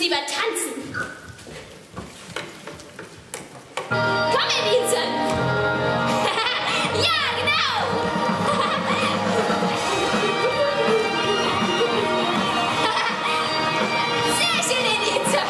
lieber tanzen. Komm, Elise. Ja, genau. Sehr schön, Elise.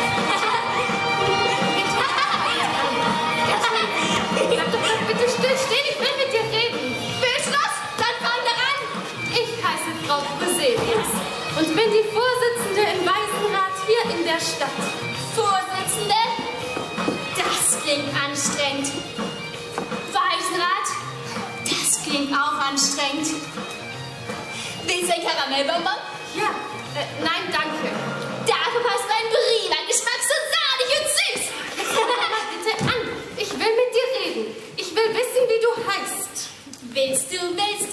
Bleib doch mal bitte stillstehen, ich will mit dir reden. Willst du das? Dann fang daran. Ich heiße Frau Bruselius und bin die Vorsitzende im Waisenrat hier in der Stadt. Vorsitzende? Das klingt anstrengend. Waisenrat? Das klingt auch anstrengend. Willst du ein Karamellbonbon? Ja, nein, danke. Dafür passt mein prima Geschmack so sahnig und süß. Mal bitte an, ich will mit dir reden. Ich will wissen, wie du heißt. Willst du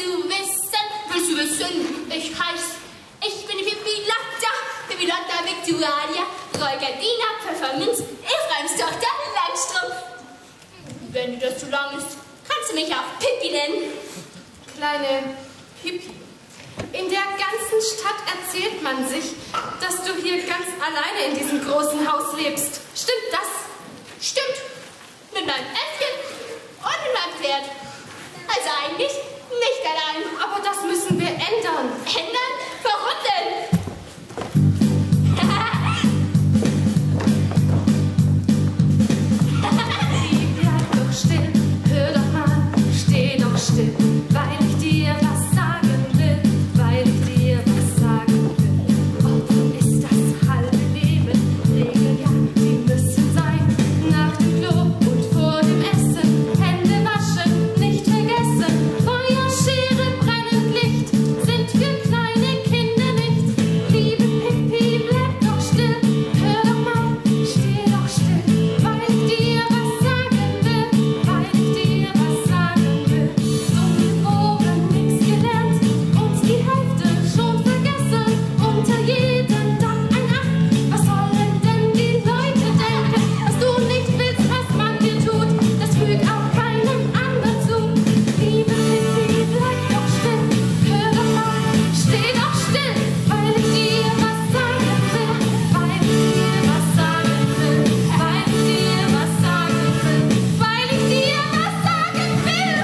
wissen? Ich bin Pippi Lotta Victualia, Räugardina, Pfefferminz, Ephraims Tochter, Langstrumpf. Wenn dir das zu lang ist, kannst du mich auch Pippi nennen. Kleine Pippi, in der ganzen Stadt erzählt man sich, dass du hier ganz alleine in diesem großen Haus lebst. Stimmt das? Stimmt. Mit meinem Äffchen und mit meinem Pferd. Also eigentlich nicht allein. Aber das müssen wir ändern. Ändern? Warum denn? Bleib doch still, hör doch mal, steh doch still, weil ich dir was sagen will, weil ich dir was sagen will. Oft ist das halbe Leben, Regeln ja, die müssen sein. Nach dem Klo und vor dem Essen, Hände waschen, nicht vergessen. Feuer, Schere, brennend Licht sind für kleine Kinder nicht. Liebe Pippi, bleib doch still, hör doch mal, steh doch still, weil ich dir was sagen will, weil ich dir was sagen will. Dumm geboren, nix gelernt und die Hälfte schon vergessen. Unter jedem Dach ein Ach, was sollen denn die Leute denken? Was du nicht willst, was man dir tut, das fügt auch keinem anderen zu. Liebe Pippi, bleib doch still, hör doch mal, steh doch still, weil ich dir was sagen will, weil ich dir was sagen will, weil ich dir was sagen will, weil ich dir was sagen will.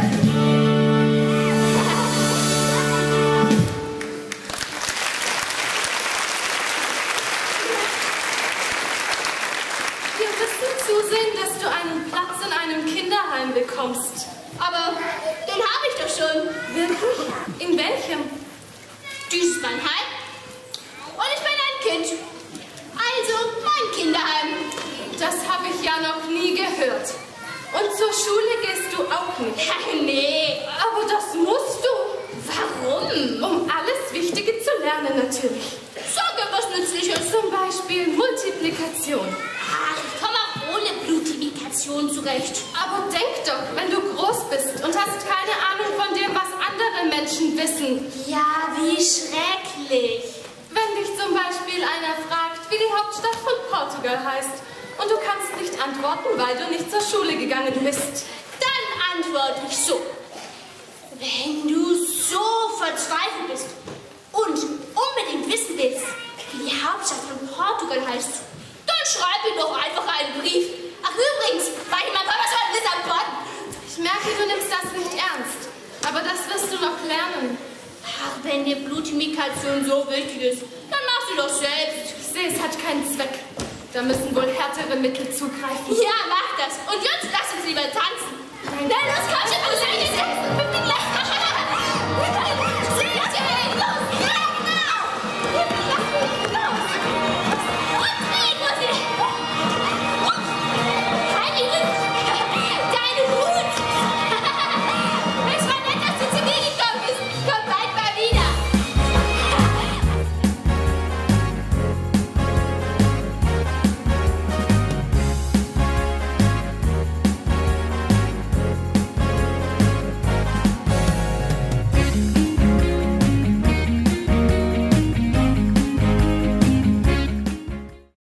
Wir müssen zusehen, dass du einen Platz in einem Kinderheim bekommst. Aber den habe ich doch schon. Wirklich? In welchem? Dies ist mein Heim. Und ich bin ein Kind. Also mein Kinderheim. Das habe ich ja noch nie gehört. Und zur Schule gehst du auch nicht. Nee. Aber das musst du. Warum? Um alles Wichtige zu lernen natürlich. Sag mir was Nützliches. Zum Beispiel Multiplikation. Ach, ich komme auch ohne Blutivigation zurecht. Aber denk doch, wenn du groß bist und hast keine Ahnung von dem, was andere Menschen wissen. Ja, wie schrecklich. Wenn dich zum Beispiel einer fragt, wie die Hauptstadt von Portugal heißt und du kannst nicht antworten, weil du nicht zur Schule gegangen bist. Dann antworte ich so. Wenn du so verzweifelt bist und unbedingt wissen willst, wie die Hauptstadt von Portugal heißt, dann schreib mir doch einfach einen Brief. Ach übrigens, war ich mein Papa schon Lissabon? Ich merke, du nimmst das nicht ernst. Aber das wirst du noch lernen. Ach, wenn dir Blutimigration so wichtig ist, dann mach sie doch selbst. Ich sehe, es hat keinen Zweck. Da müssen wohl härtere Mittel zugreifen. Ja, mach das. Und jetzt lass uns lieber tanzen. Na los, komm schon, du Seite.